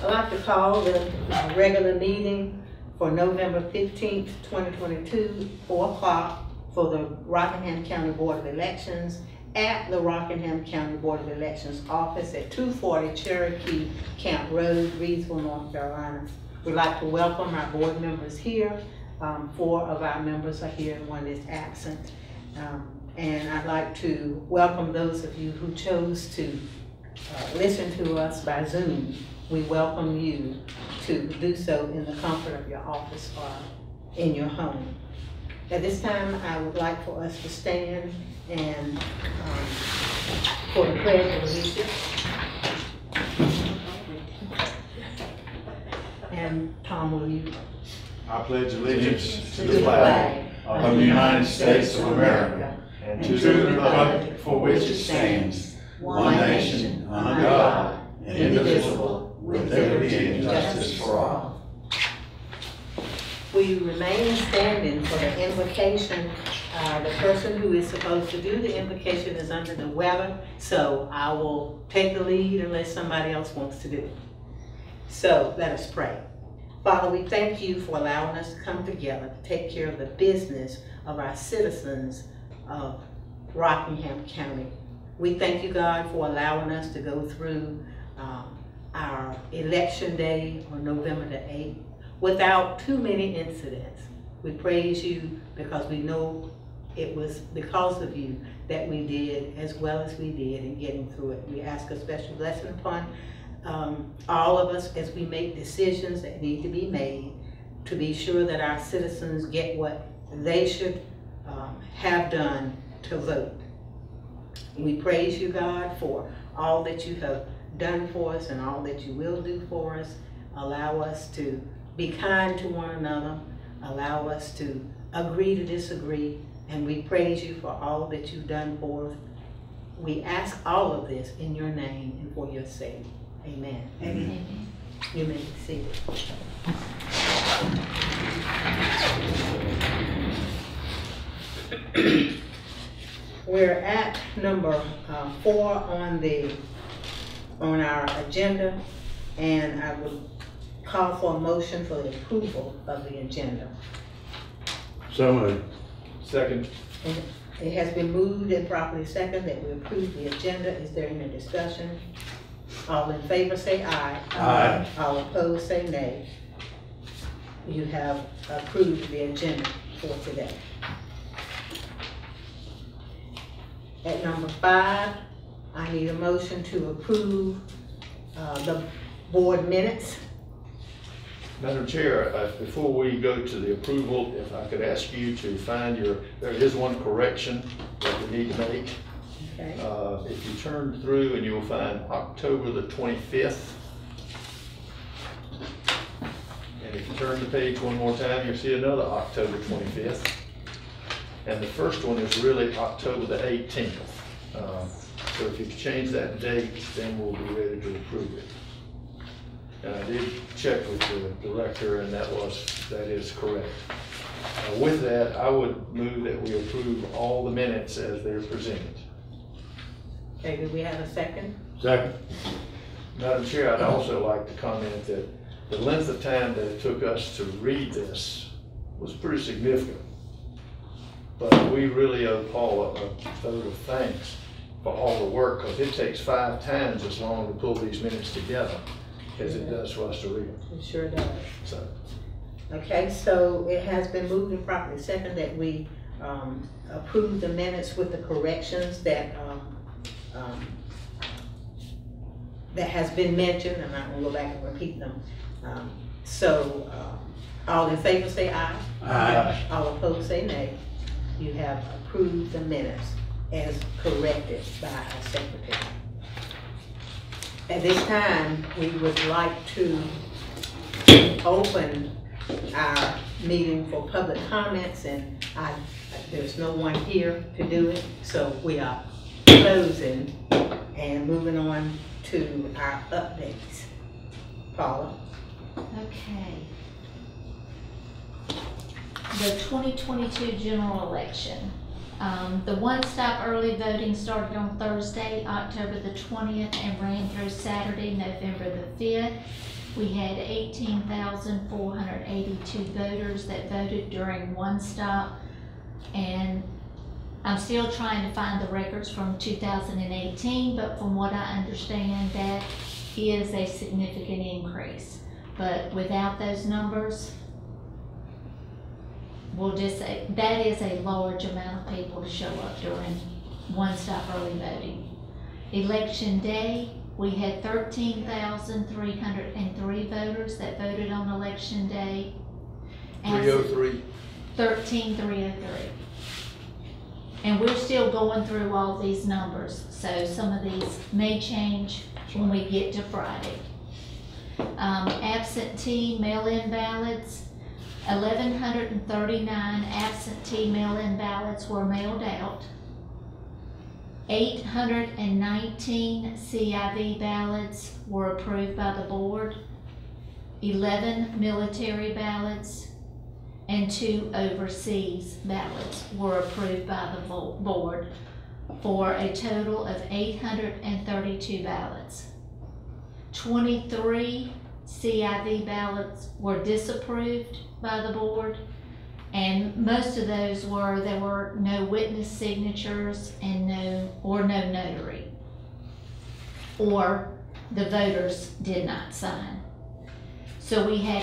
I'd like to call the regular meeting for November 15th, 2022, 4 o'clock for the Rockingham County Board of Elections at the Rockingham County Board of Elections office at 240 Cherokee Camp Road, Reedsville, North Carolina. We'd like to welcome our board members here. 4 of our members are here and 1 is absent. And I'd like to welcome those of you who chose to listen to us by Zoom. We welcome you to do so in the comfort of your office or in your home. At this time, I would like for us to stand and for the pledge of allegiance. And Tom, will you? I pledge allegiance to the flag of the United States of America and to the republic for which it stands, one nation, under God, indivisible, with liberty and justice for all. We remain standing for the invocation. The person who is supposed to do the invocation is under the weather, so I will take the lead unless somebody else wants to do it. So let us pray. Father, we thank you for allowing us to come together to take care of the business of our citizens of Rockingham County. We thank you, God, for allowing us to go through our election day on November the 8th without too many incidents. We praise you because we know it was because of you that we did as well as we did in getting through it. We ask a special blessing upon all of us as we make decisions that need to be made to be sure that our citizens get what they should have done to vote. We praise you, God, for all that you have done for us and all that you will do for us. Allow us to be kind to one another. Allow us to agree to disagree. And we praise you for all that you've done for us. We ask all of this in your name and for your sake. Amen. Amen. You may be seated. We're at number 4 on our agenda, and I would call for a motion for the approval of the agenda. So moved. Second. It has been moved and properly second that we approve the agenda. Is there any discussion? All in favor say aye. Aye. All opposed say nay. You have approved the agenda for today. At number 5, I need a motion to approve the board minutes. Madam Chair, before we go to the approval, if I could ask you to find there is one correction that we need to make. Okay. If you turn through and you'll find October the 25th. And if you turn the page one more time, you'll see another October 25th. And the first one is really October the 18th. So if you change that date, then we'll be ready to approve it. And I did check with the director, and that is correct. With that, I would move that we approve all the minutes as they're presented. Okay, do we have a second? Second. Madam Chair, I'd also like to comment that the length of time that it took us to read this was pretty significant. But we really owe Paul a vote of thanks for all the work, because it takes 5 times as long to pull these minutes together as it does for us to read them. It sure does. So. Okay, so it has been moved and properly second that we approve the minutes with the corrections that that has been mentioned. I'm not going to go back and repeat them. All in favor say aye. Aye. All opposed say nay. You have approved the minutes as corrected by our secretary. At this time, we would like to open our meeting for public comments, and there's no one here to do it, so we are closing and moving on to our updates. Paula? Okay. The 2022 general election. The one-stop early voting started on Thursday, October the 20th, and ran through Saturday, November the 5th. we had 18,482 voters that voted during one stop. And I'm still trying to find the records from 2018, but from what I understand, that is a significant increase. But without those numbers, we'll just say that is a large amount of people to show up during one-stop early voting. Election day, we had 13,303 voters that voted on election day. 303. 13,303. And we're still going through all these numbers, so some of these may change when we get to Friday. Absentee mail-in ballots, 1,139 absentee mail-in ballots were mailed out. 819 CIV ballots were approved by the board. 11 military ballots and 2 overseas ballots were approved by the board, for a total of 832 ballots. 23 CIV ballots were disapproved by the board, and most of those were, there were no witness signatures and no notary, or the voters did not sign. So we had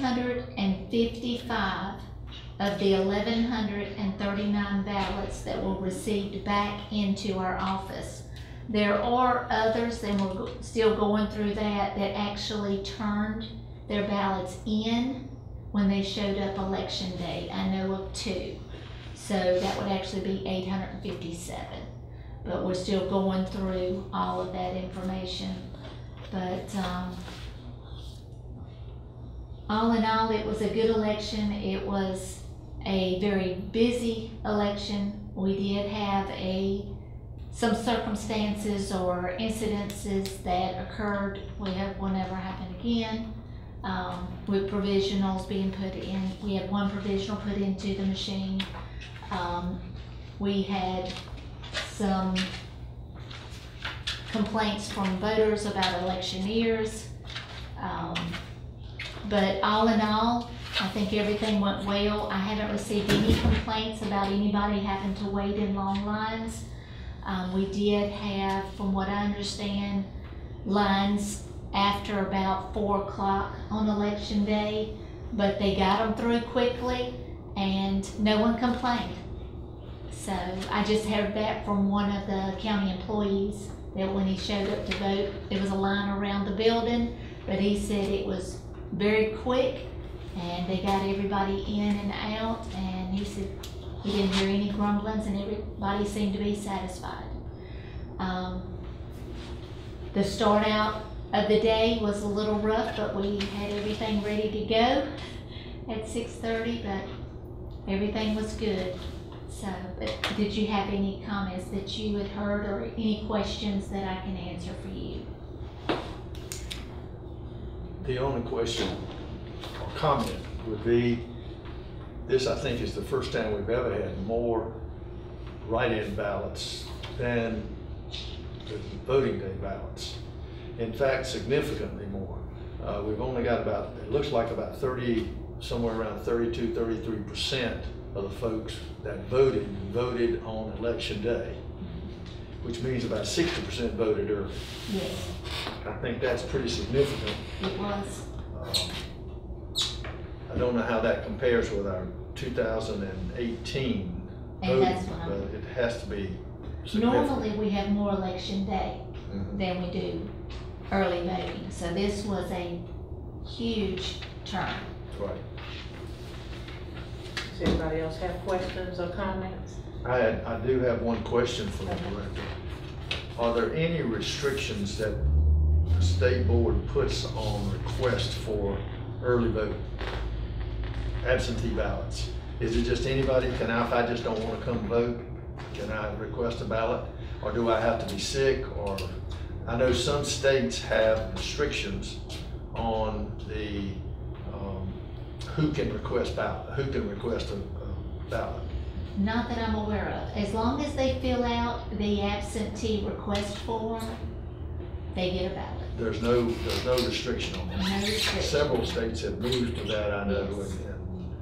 855 of the 1,139 ballots that were received back into our office. There are others, and we're still going through that actually turned their ballots in when they showed up election day. I know of 2. So that would actually be 857. But we're still going through all of that information. But all in all, it was a good election. It was a very busy election. We did have some circumstances or incidences that occurred. We hope will never happen again. With provisionals being put in, we had 1 provisional put into the machine. We had some complaints from voters about electioneers. But all in all, I think everything went well. I haven't received any complaints about anybody having to wait in long lines. We did have, from what I understand, lines after about 4 o'clock on election day, but they got them through quickly and no one complained. So I just heard that from one of the county employees, that when he showed up to vote, there was a line around the building, but he said it was very quick and they got everybody in and out, and he said he didn't hear any grumblings and everybody seemed to be satisfied. The start out of the day was a little rough, but we had everything ready to go at 6:30, but everything was good. So, but did you have any comments that you had heard or any questions that I can answer for you? The only question or comment would be, this I think is the first time we've ever had more write-in ballots than the voting day ballots. In fact, significantly more. We've only got about, it looks like about 30, somewhere around 32, 33% of the folks that voted on election day, which means about 60% voted early. Yes. I think that's pretty significant. It was. I don't know how that compares with our 2018 And voting, that's what but it has to be significant. Normally we have more election day than we do early voting. So this was a huge turn. Right. Does anybody else have questions or comments? I do have one question for the director. Are there any restrictions that the state board puts on request for early vote, absentee ballots? Is it just anybody, if I just don't want to come vote, can I request a ballot? Or do I have to be sick? Or I know some states have restrictions on the who can request a ballot. Not that I'm aware of. As long as they fill out the absentee request form, they get a ballot. there's no restriction on that. No restriction. Several states have moved to that, I know, and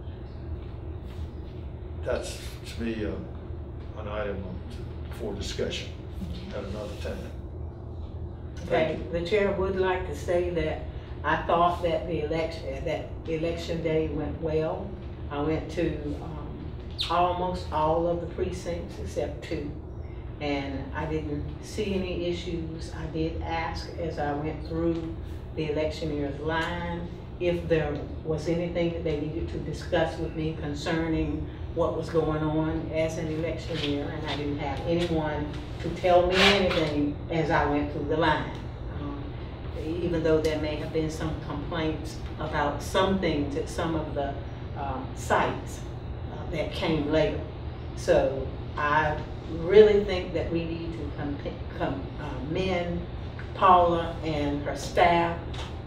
that's, to me, an item for discussion at another time. Okay, the chair would like to say that I thought that the election day went well. I went to almost all of the precincts except 2. And I didn't see any issues. I did ask as I went through the electioneer's line if there was anything that they needed to discuss with me concerning what was going on as an electioneer, and I didn't have anyone to tell me anything as I went through the line. Even though there may have been some complaints about some things at some of the sites that came later. So I really think that we need to commend Paula and her staff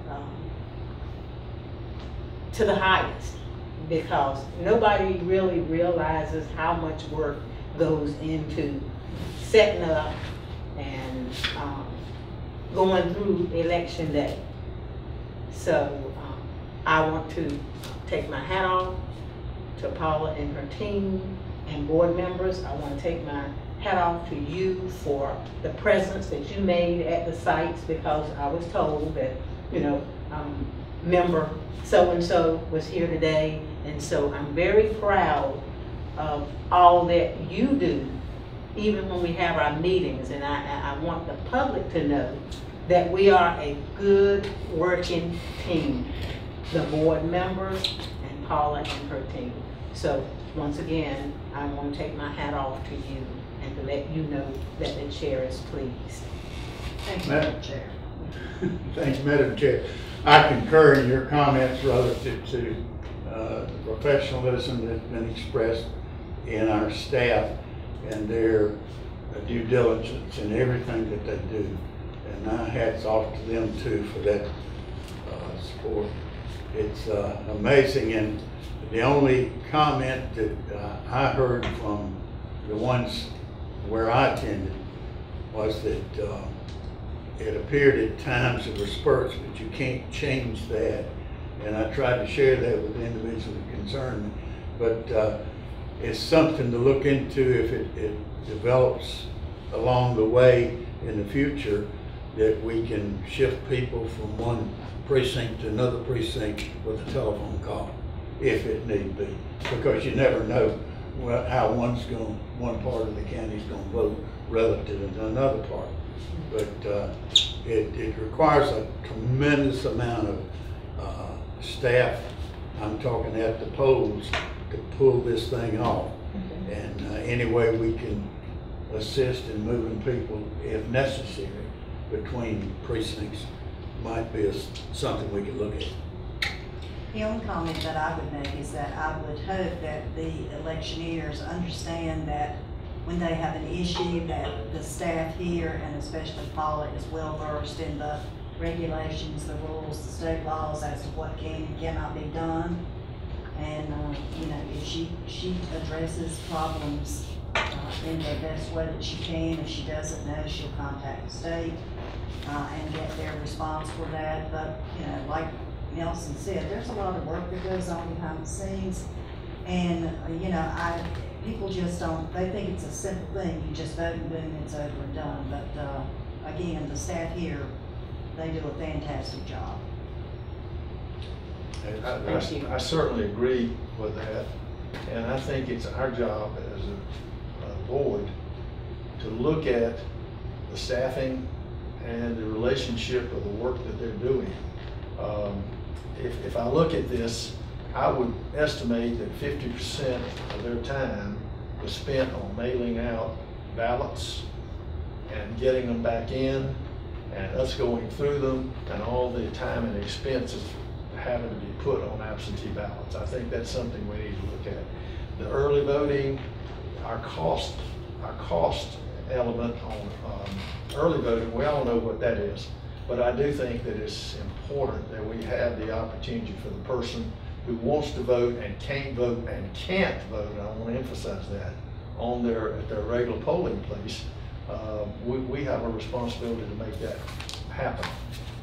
to the highest, because nobody really realizes how much work goes into setting up and going through election day. So I want to take my hat off to Paula and her team and board members. I want to take my hat off to you for the presence that you made at the sites, because I was told that, you know, member so-and-so was here today, and so I'm very proud of all that you do, even when we have our meetings, and I want the public to know that we are a good working team, the board members and Paula and her team. So once again, I want to take my hat off to you and to let you know that the chair is pleased. Thank you, Madam Chair. Thank you, Madam Chair. I concur in your comments relative to the professionalism that's been expressed in our staff and their due diligence in everything that they do. And my hat's off to them too for that support. It's amazing, and the only comment that I heard from the ones where I attended was that it appeared at times there were spurts, but you can't change that. And I tried to share that with the individuals that concerned me. But it's something to look into if it develops along the way in the future, that we can shift people from one precinct to another precinct with a telephone call, if it need be. Because you never know how one part of the county is going to vote relative to another part. But it requires a tremendous amount of staff, I'm talking at the polls, to pull this thing off. And any way we can assist in moving people, if necessary, between precincts might be something we could look at. The only comment that I would make is that I would hope that the electioneers understand that when they have an issue, that the staff here, and especially Paula, is well versed in the regulations, the rules, the state laws as to what can and cannot be done. And you know, if she addresses problems in the best way that she can. If she doesn't know, she'll contact the state and get their response for that. But you know, like Nelson said, there's a lot of work that goes on behind the scenes, and you know, people just don't. They think it's a simple thing. You just vote and boom, it's over and done. But again, the staff here, they do a fantastic job. I certainly agree with that, and I think it's our job as a board to look at the staffing and the relationship of the work that they're doing. If I look at this, I would estimate that 50% of their time was spent on mailing out ballots and getting them back in, and us going through them, and all the time and expenses having to be put on absentee ballots. I think that's something we need to look at. The early voting, our cost element on early voting, we all know what that is. But I do think that it's important that we have the opportunity for the person who wants to vote and can't vote and can't vote, and I want to emphasize that, at their regular polling place. We have a responsibility to make that happen.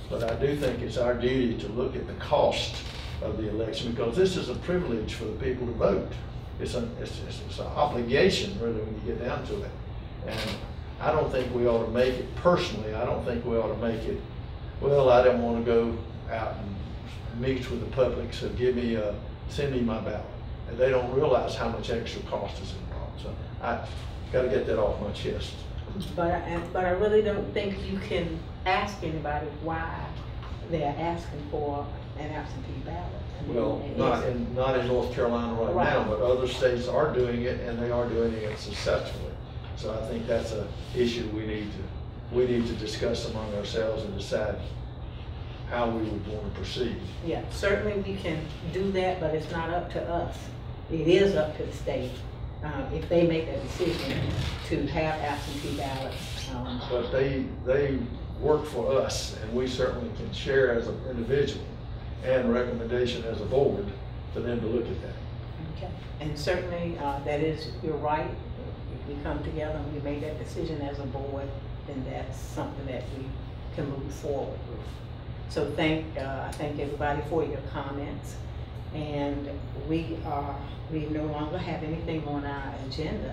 But I do think it's our duty to look at the cost of the election, because this is a privilege for the people to vote. It's an obligation, really, when you get down to it. And I don't think we ought to make it, personally, I don't think we ought to make it, well, I don't want to go out and meet with the public, so send me my ballot. And they don't realize how much extra cost is involved. So I got to get that off my chest. But I really don't think you can ask anybody why they're asking for an absentee ballot. I mean, Well, not in North Carolina right now, but other states are doing it, and they are doing it successfully. So I think that's an issue we need to discuss among ourselves and decide how we would want to proceed. Yeah, certainly we can do that, but it's not up to us. It is up to the state, if they make a decision to have absentee ballots. But they work for us, and we certainly can share as an individual and recommendation as a board for them to look at that. Okay. And certainly, you're right. If we come together and we make that decision as a board, then that's something that we can move forward with. So I thank everybody for your comments. And we no longer have anything on our agenda.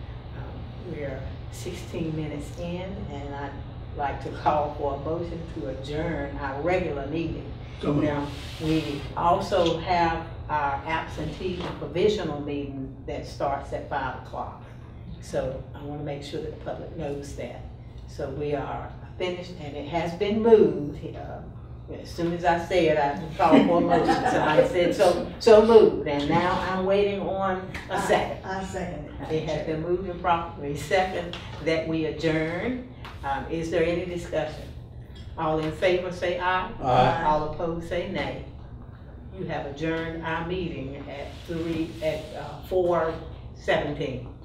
We're 16 minutes in, and I'd like to call for a motion to adjourn our regular meeting. Now, we also have our absentee and provisional meeting that starts at 5 o'clock. So I want to make sure that the public knows that. So we are finished, and it has been moved. As soon as I say it, I call for a motion. Somebody said so moved, and now I'm waiting on a second. I second it. It has been moved and properly second that we adjourn. Is there any discussion? All in favor say aye. Aye. All opposed say nay. You have adjourned our meeting at 4:17.